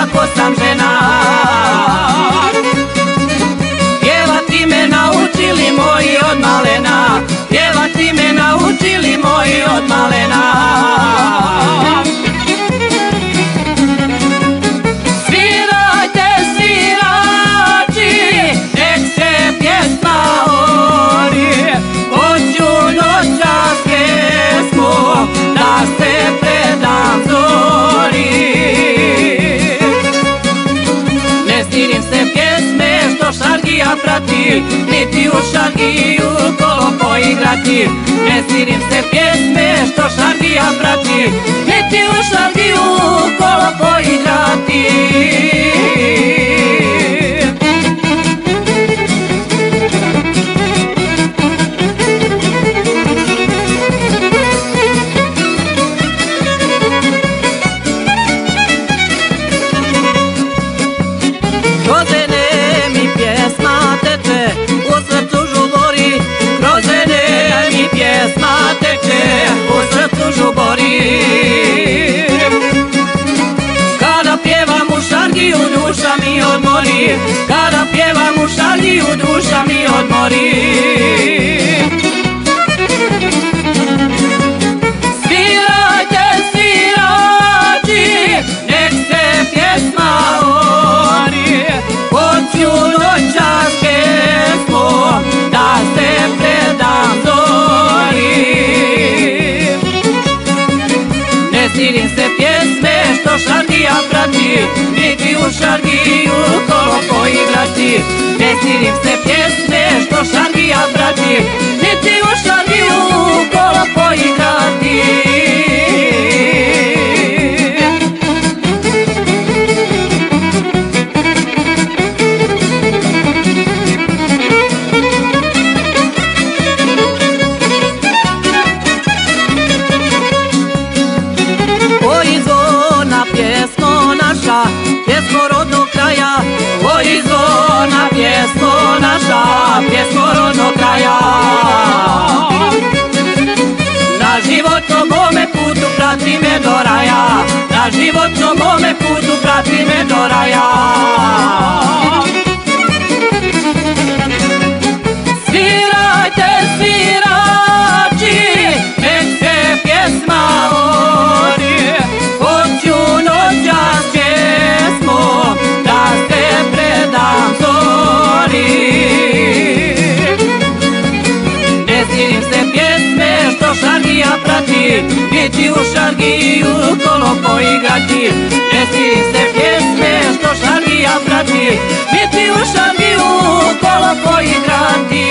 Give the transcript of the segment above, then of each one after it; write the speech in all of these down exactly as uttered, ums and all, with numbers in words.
ako sam žena. Pjevati me naučili moji od malena, pjevati me naučili moji od malena. Svirajte svirači, nek se pjesma ori, hoću noćas pjesmu da se predam zori. Ne stidim se pjesme što šargija prati, niti u šargiju kolo poigrati. Ne stidim se pjesme što šargija prati, niti u šargiju kolo poigrati. Kada pjevam u šargiju duša mi odmori, kada pjevam u šargiju duša mi odmori. Svirajte svirači, nek se pjesma ori, hoću noćas pjesmu da se predam zori. Ne stidim se pjesme što šargija prati, niti u šargiju kolo poigrati. Ne stidim se pjesme što šargija prati, niti u šargiju kolo poigrati. Pjesmo rodnog kraja, oj zona, pjesmo naša, pjesmo rodnog kraja. Na životnom mome putu prati me do raja, na životnom mome putu prati me do raja. Svirajte svirači, nek se pjesma ori, hoću noćas pjesmu da se predam zori. Ne stidim se pjesme što šargija prati, niti u šargiju kolo poigrati. Ne stidim se pjesme što šargija prati, niti u šargiju kolo poigrati.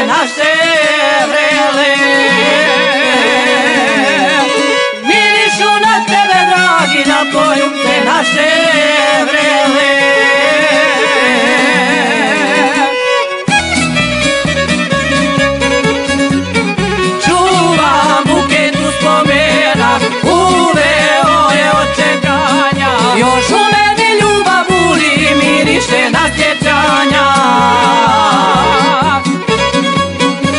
naše vrele. Mirišu na tebe, dragi, na poljubce naše vrele. Čuvam buketu spomena, uveo je očekanja. Još u meni ljubav buli, miriše na sjećanja.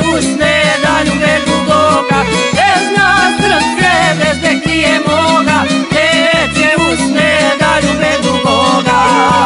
usne da ljube drugoga, ne zna srce bez ne krije moga, neće usne da ljube drugoga.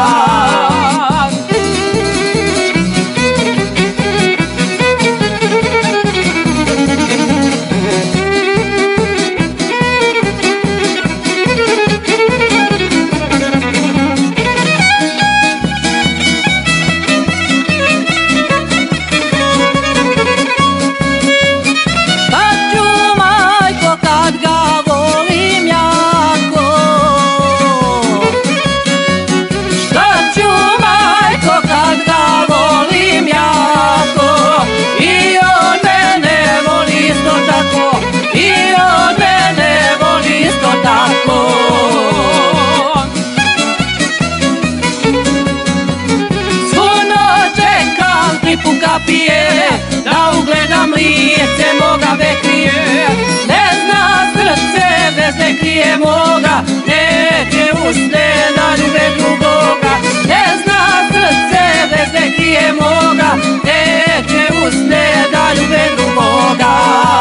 Da ugledam lice moga bekrije, ne zna srce bez ne krije moga, neće usne da ljube drugoga, ne zna srce bez ne krije moga, neće usne da ljube drugoga.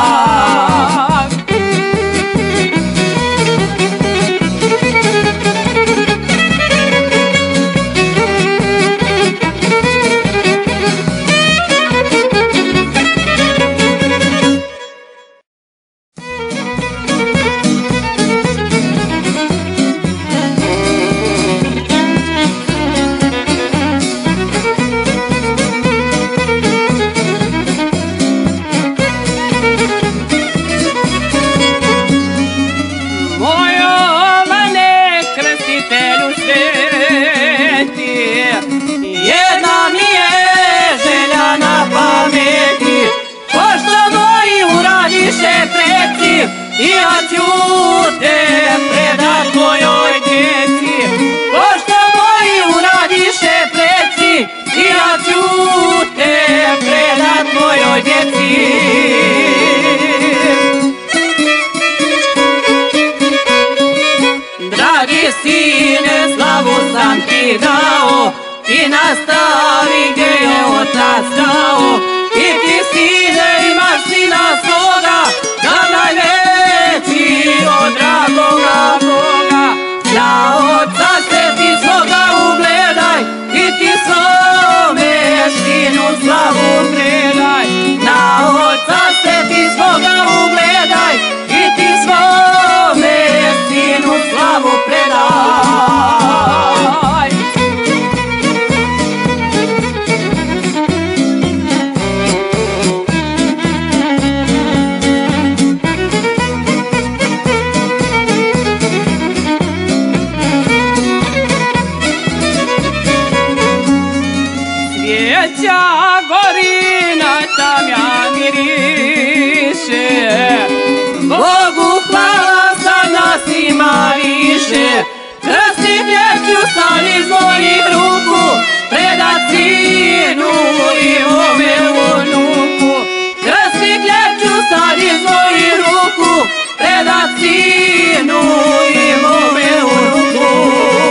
I ja ću te predat mojoj djeci, pošto moji uradiše preci, i ja ću te predat mojoj djeci. Dragi sine, slavu sam ti dao, i nastavi gdje je otac dao, i ti sine imaš sina svoga, da najveći od dragoga Boga. Na oca se ti svoga ugledaj, i ti svome sinu slavu predaj. Na oca se ti svoga ugledaj, i ti svome sinu slavu predaj. Svijeća gorina tamja miriše, Bogu hvala sad nas ima više. Krsti djeću sad iz mojih ruku, predat sinu i ome unuku. Krsti djeću sad iz mojih ruku, predat sinu i ome unuku.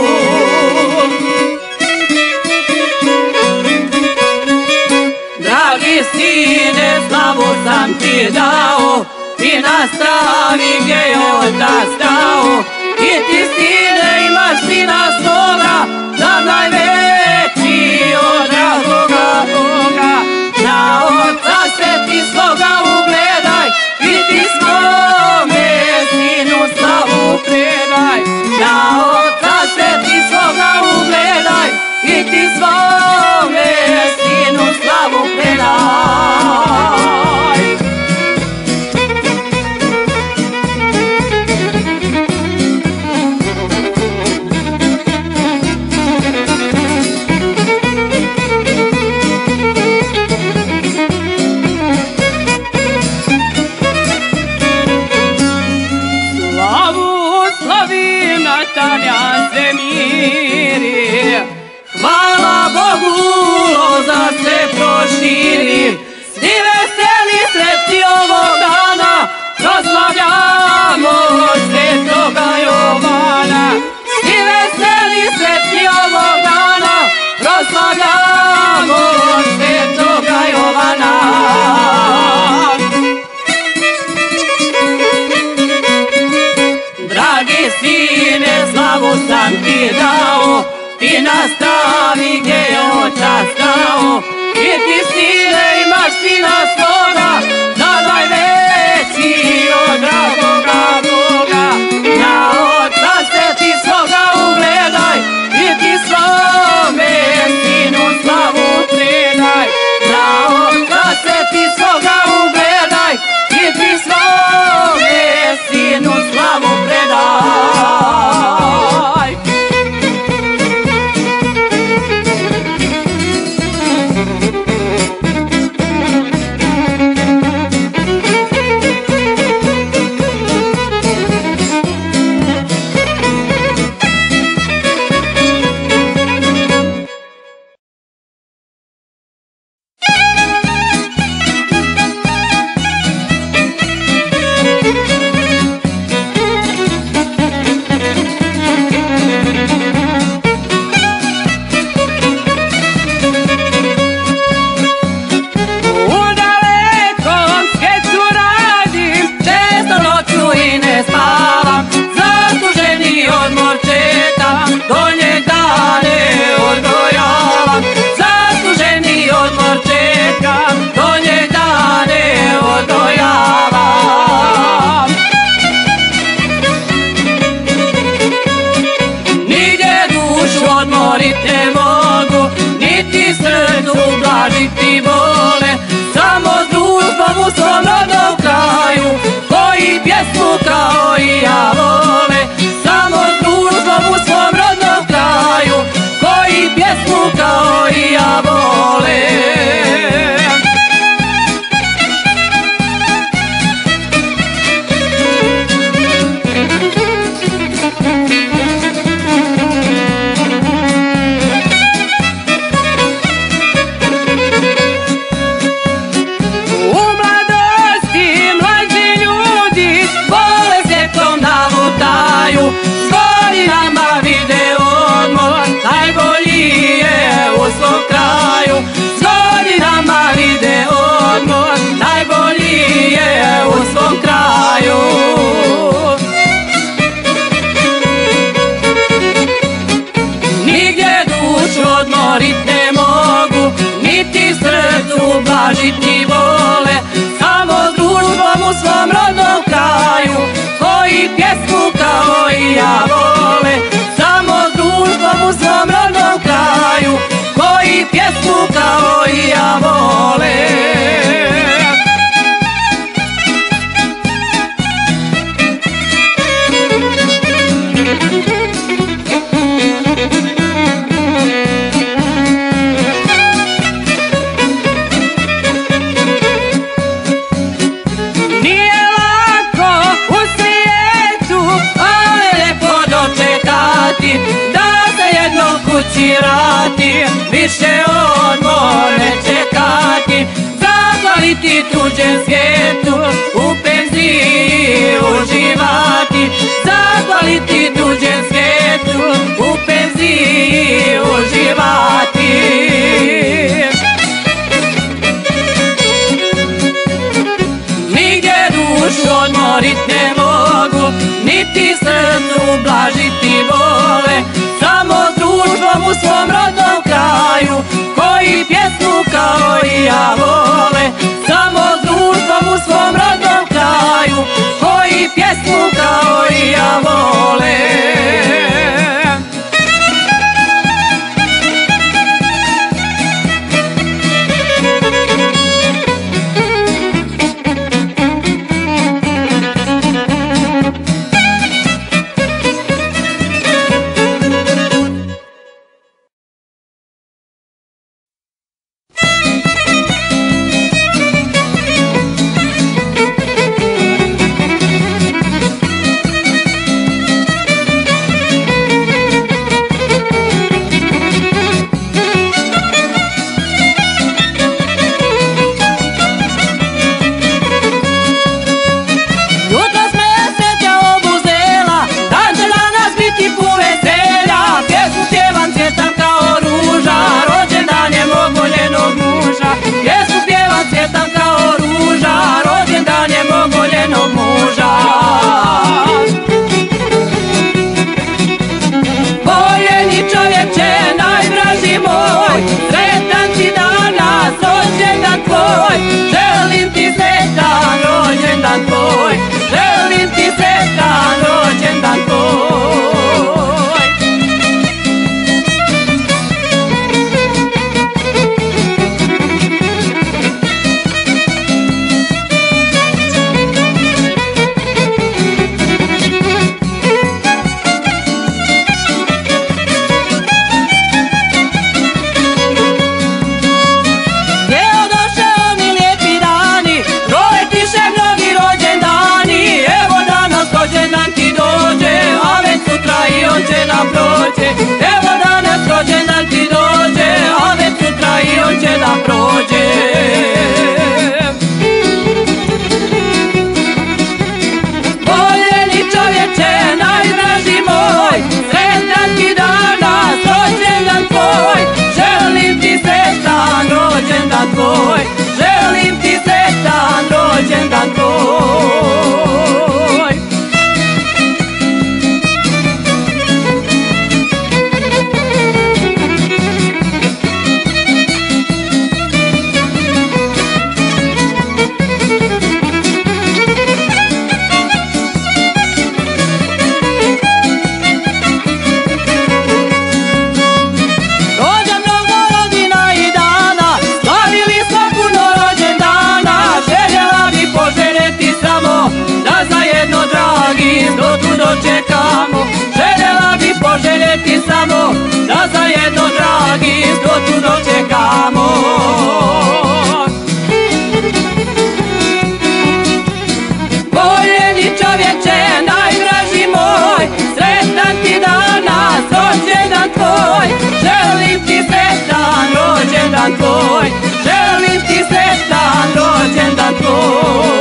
Dragi sine, slavu sam ti dao, i nastavi gdje je otac dao, i ti sine imaš sina svoga, da najveći od dragoga Boga. Na oca se ti svoga ugledaj, i ti svome sinu slavu predaj. Na oca se ti svoga ugledaj, i ti svome sinu slavu predaj. Tanja se miri, hvala Bogu, loza se proširi. Svi veseli sretni ovog dana, proslavljamo svetoga Jovana. Svi veseli sretni ovog dana, proslavljamo svetoga Jovana. pjesmu kao i ja volim. Ublažiti vole, samo s društvom u svom rodnom kraju, koji pjesmu kao i ja vole, samo s društvom u svom rodnom kraju, koji pjesmu kao i ja vole. Više odmor ne čekati, zahvaliti tuđem svijetu, u penziji uživati, zahvaliti tuđem svijetu, u penziji uživati. Nigdje dušu odmorit ne mogu, niti srcu ublažiti vole, samo s društvom u svom rodnom kraju, koji pjesmu kao i ja vole, samo s društvom u svom rodnom kraju, koji pjesmu kao i ja vole. dočekamo, željela bi poželjeti samo da zajedno dedo dragi, što tu dočekamo. Voljeni čovječe, najdraži moj, sretan ti danas, rođendan tvoj. Želim ti sretan rođendan tvoj, želim ti sretan rođendan tvoj.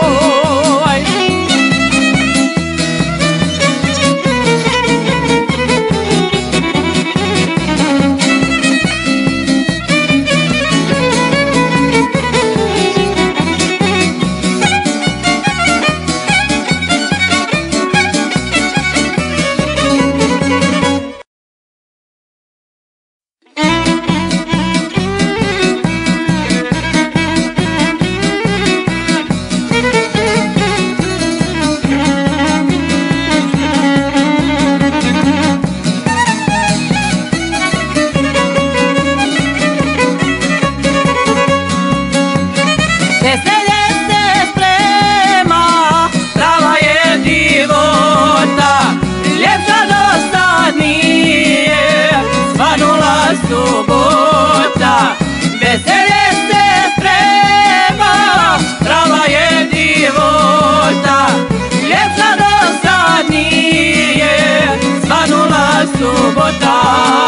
Subota, veselje se sprema, prava je divota, ljepša do sad nije, svanula subota.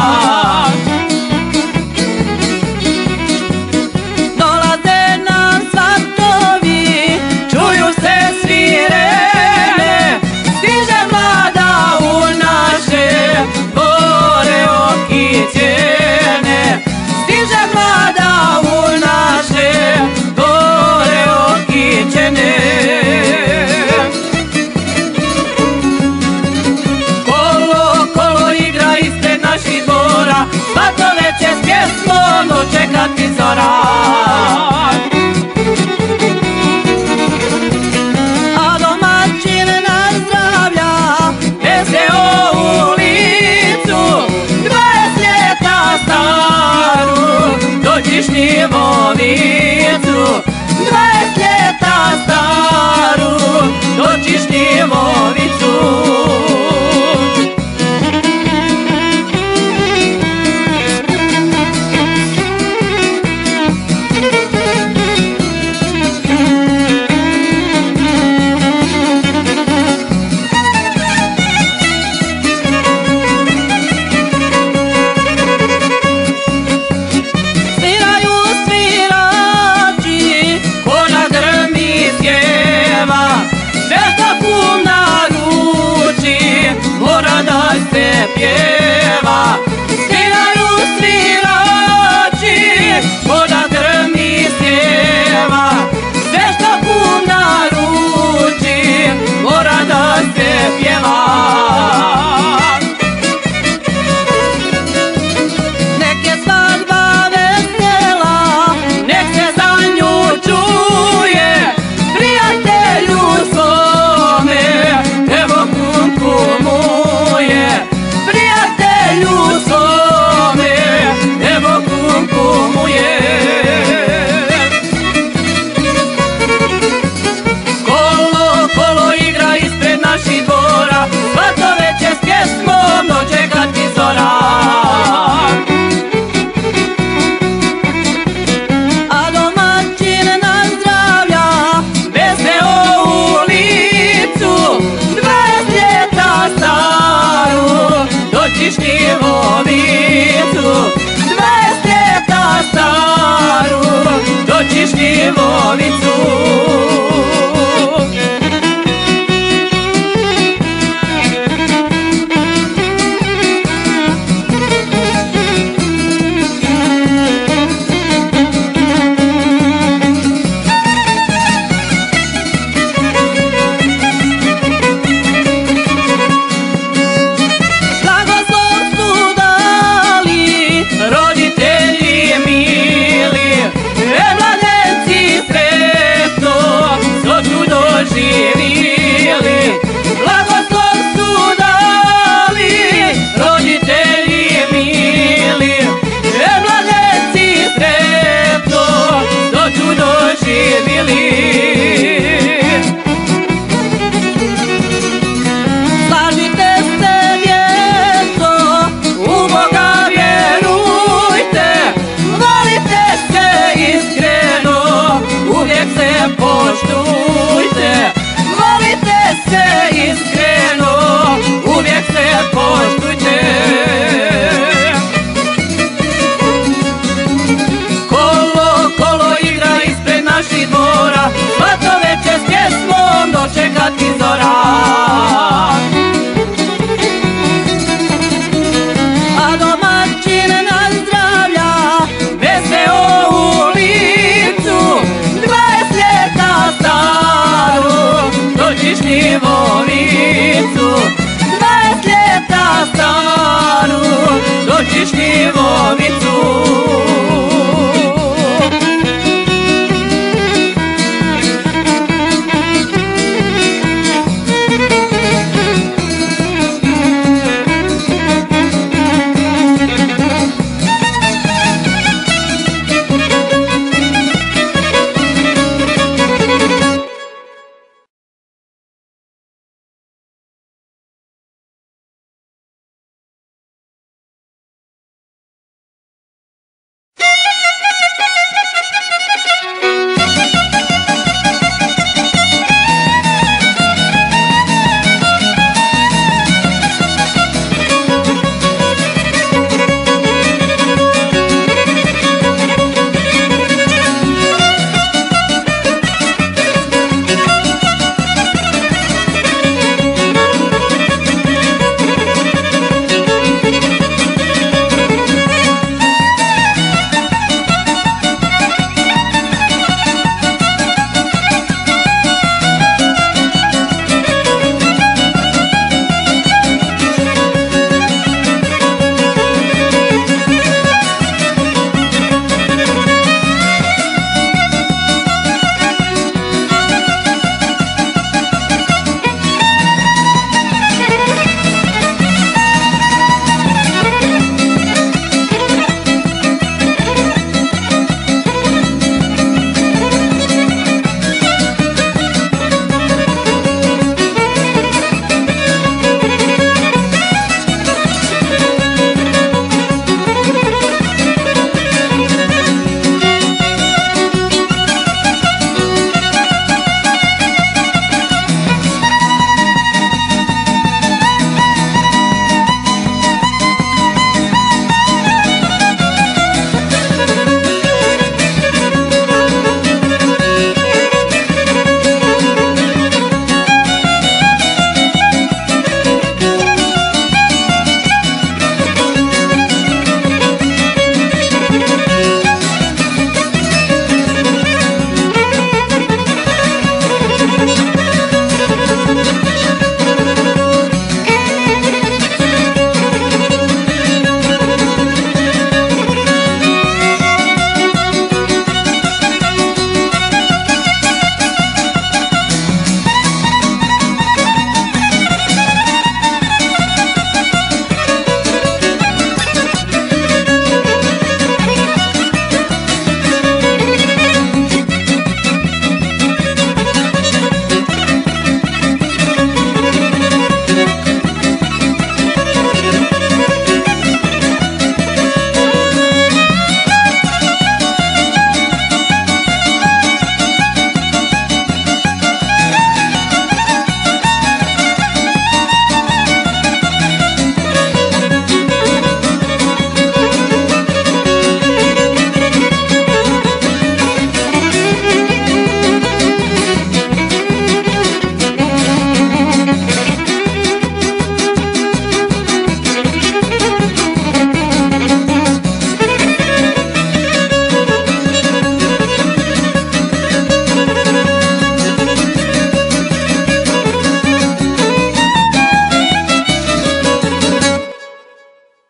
Dolaze nam svatkovi, čuju se svirene, stiže mlada u naše gore okiće. Stiže mlada u naše gore okićene. Kolo, kolo igra ispred naših dvora, svako večer s pjesmom dočekati zora. A domaćin nas zdravlja, nese ovu ulicu, dvadeset ljeta staru, dođiš Njivovicu, dvadeset ljeta staru, dođiš Njivovicu. Se pjeva, sviraju svirači, voda grmi sjeva, sve što kum naruči, mora da se pjeva. Nek je svadba vesela, nek se za nju čuje, prijatelju svome, evo kum kumuje. Prijatelju poštujte, volite se iskreno, uvijek se poštujte. Kolo, kolo igra ispred naših dvora, svatove će s pjesmom dočekati zora. A domaćin nazdravlja veseo ulicu, dvadeset ljeta staru doći šljivovicu, dvadeset ljeta staru doći šljivovicu.